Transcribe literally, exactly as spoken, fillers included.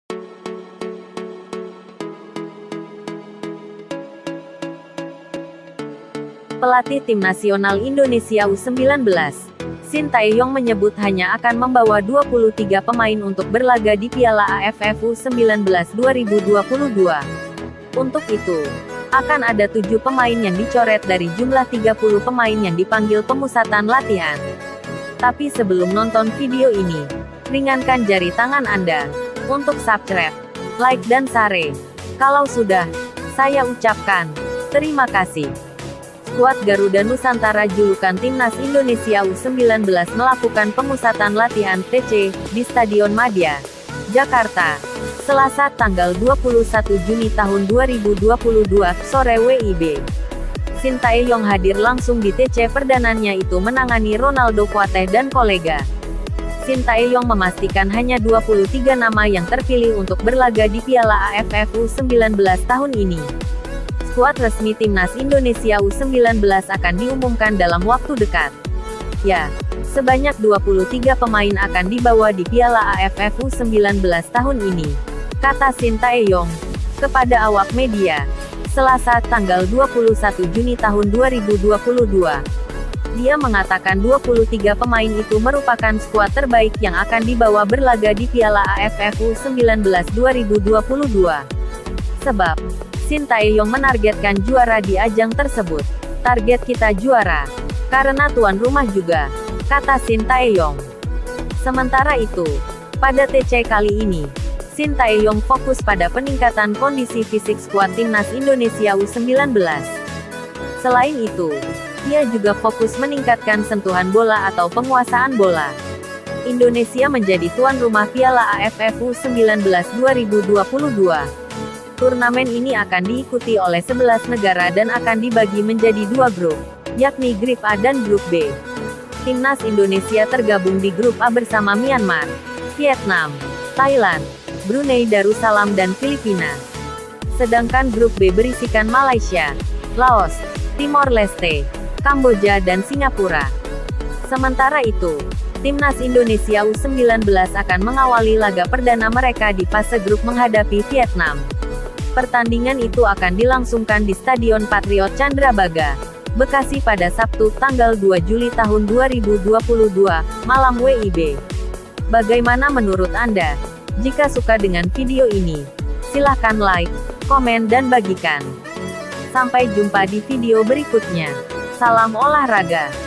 Pelatih Tim Nasional Indonesia U sembilan belas, Shin Tae-yong menyebut hanya akan membawa dua puluh tiga pemain untuk berlaga di Piala A F F U sembilan belas dua ribu dua puluh dua. Untuk itu, akan ada tujuh pemain yang dicoret dari jumlah tiga puluh pemain yang dipanggil pemusatan latihan. Tapi sebelum nonton video ini, ringankan jari tangan Anda untuk subscribe, like dan share. Kalau sudah, saya ucapkan terima kasih. Skuad Garuda Nusantara julukan Timnas Indonesia U sembilan belas melakukan pemusatan latihan T C di Stadion Madia, Jakarta, Selasa tanggal dua puluh satu Juni tahun dua ribu dua puluh dua, sore W I B. Shin Tae-yong hadir langsung di T C perdananya itu menangani Ronaldo Kuateh dan kolega. Shin Tae-yong memastikan hanya dua puluh tiga nama yang terpilih untuk berlaga di Piala A F F U sembilan belas tahun ini. Skuad resmi Timnas Indonesia U sembilan belas akan diumumkan dalam waktu dekat. Ya, sebanyak dua puluh tiga pemain akan dibawa di Piala A F F U sembilan belas tahun ini, kata Shin Tae-yong kepada awak media, Selasa tanggal dua puluh satu Juni tahun dua ribu dua puluh dua. Dia mengatakan dua puluh tiga pemain itu merupakan skuad terbaik yang akan dibawa berlaga di Piala A F F U sembilan belas dua ribu dua puluh dua. Sebab, Shin Tae-yong menargetkan juara di ajang tersebut. Target kita juara, karena tuan rumah juga, kata Shin Tae-yong. Sementara itu, pada T C kali ini, Shin Tae-yong fokus pada peningkatan kondisi fisik skuad Timnas Indonesia U sembilan belas. Selain itu, ia juga fokus meningkatkan sentuhan bola atau penguasaan bola. Indonesia menjadi tuan rumah Piala A F F U sembilan belas dua ribu dua puluh dua. Turnamen ini akan diikuti oleh sebelas negara dan akan dibagi menjadi dua grup, yakni Grup A dan Grup B. Timnas Indonesia tergabung di Grup A bersama Myanmar, Vietnam, Thailand, Brunei Darussalam dan Filipina. Sedangkan Grup B berisikan Malaysia, Laos, Timor Leste, Kamboja dan Singapura. Sementara itu, Timnas Indonesia U sembilan belas akan mengawali laga perdana mereka di fase grup menghadapi Vietnam. Pertandingan itu akan dilangsungkan di Stadion Patriot Candrabaga, Bekasi pada Sabtu tanggal dua Juli tahun dua ribu dua puluh dua, malam W I B. Bagaimana menurut Anda? Jika suka dengan video ini, silahkan like, komen dan bagikan. Sampai jumpa di video berikutnya. Salam olahraga.